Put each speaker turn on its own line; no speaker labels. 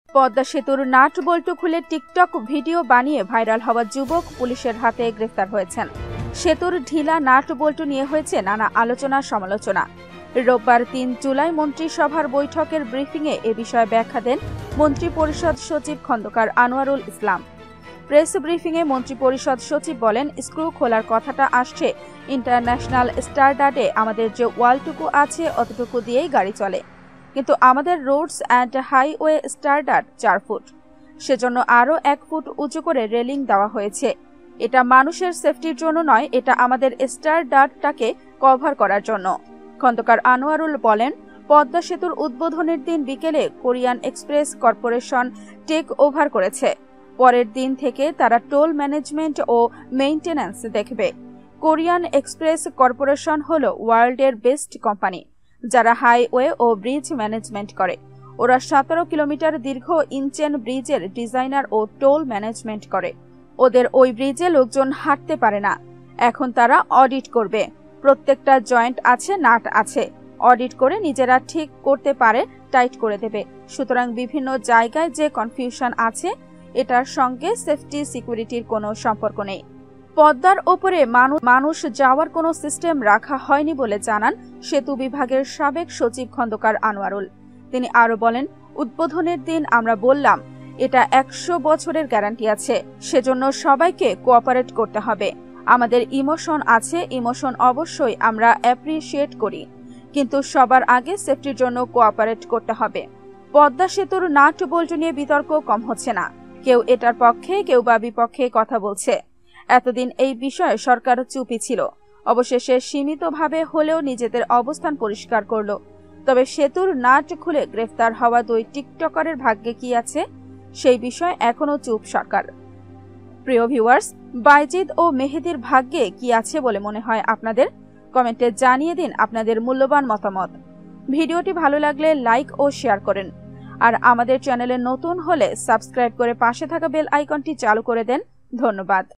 পদ্মা সেতুর নাট বল্টু খুলে TikTok video বানিয়ে ভাইরাল হওয়া যুবক পুলিশের হাতে গ্রেফতার হয়েছেন। সেতুর ঢিলা নাট বল্টু নিয়ে হয়েছে নানা আলোচনা সমালোচনা। রোববার ৩ জুলাই মন্ত্রিসভার বৈঠকের ব্রিফিংয়ে এ বিষয়ে ব্যাখ্যা দেন মন্ত্রিপরিষদ সচিব খন্দকার আনোয়ারুল ইসলাম। প্রেস ব্রিফিংয়ে মন্ত্রিপরিষদ সচিব বলেন, স্ক্রু খোলার কথাটা আসছে ইন্টারন্যাশনাল স্ট্যান্ডার্ডে আমাদের যে ওয়ালটুকু আছে অতটুকু দিয়েই গাড়ি চলে, কিন্তু আমাদের roads and highway standard ৪ foot, সেজন্য আরও ১ ফুট উঁচু করে রেলিং দেওয়া হয়েছে। এটা মানুষের সেফটির জন্য নয়, এটা আমাদের স্ট্যান্ডার্ডটাকে কভার করার জন্য। খন্দকার আনোয়ারুল বলেন, পদ্মা সেতুর উদ্বোধনের দিন বিকেলে Korean express corporation take over করেছে। পরের দিন থেকে তারা টোল ম্যানেজমেন্ট ও মেইনটেন্যান্স দেখবে। কোরিয়ান এক্সপ্রেস কর্পোরেশন হল ওয়ার্ল্ডের বেস্ট কোম্পানি, যারা হাইওয়ে ও ব্রিজ ম্যানেজমেন্ট করে। ওরা ১৭ কিলোমিটার দীর্ঘ ইঞ্চেন ব্রিজের ডিজাইনার ও টোল ম্যানেজমেন্ট করে। ওদের ওই ব্রিজে লোকজন হাঁটতে পারে না। এখন তারা অডিট করবে। প্রত্যেকটা জয়েন্ট আছে, নাট আছে, অডিট করে নিজেরা ঠিক করতে পারে, টাইট করে দেবে। সুতরাং বিভিন্ন জায়গায় যে কনফিউশন আছে, এটার সঙ্গে সেফটি সিকিউরিটির কোনো সম্পর্ক নেই। পদ্মার ওপরে মানুষ যাওয়ার কোনো সিস্টেম রাখা হয়নি বলে জানান সেতু বিভাগের সাবেক সচিব খন্দকার আনোয়ারুল। তিনি আরও বলেন, উদ্বোধনের দিন আমরা বললাম এটা ১০০ বছরের গ্যারান্টি আছে, সেজন্য সবাইকে কোঅপারেট করতে হবে। আমাদের ইমোশন আছে, ইমোশন অবশ্যই আমরা অ্যাপ্রিশিয়েট করি, কিন্তু সবার আগে সেফটির জন্য কোঅপারেট করতে হবে। পদ্মা সেতুর নাট বল্টু নিয়ে বিতর্ক কম হচ্ছে না। কেউ এটার পক্ষে, কেউ বা বিপক্ষে কথা বলছে। এতদিন এই বিষয়ে সরকার চুপই ছিল। অবশেষে সীমিতভাবে হলেও নিজেদের অবস্থান পরিষ্কার করল। তবে সেতুর নাট খুলে গ্রেফতার হওয়া ২ টিকটকারের ভাগ্যে কি আছে, সেই বিষয়ে এখনও চুপ সরকার। প্রিয় ভিউয়ার্স, বাইজিদ ও মেহেদির ভাগ্যে কি আছে বলে মনে হয় আপনাদের? কমেন্টে জানিয়ে দিন আপনাদের মূল্যবান মতামত। ভিডিওটি ভালো লাগলে লাইক ও শেয়ার করেন। আর আমাদের চ্যানেলে নতুন হলে সাবস্ক্রাইব করে পাশে থাকা বেল আইকনটি চালু করে দেন। ধন্যবাদ।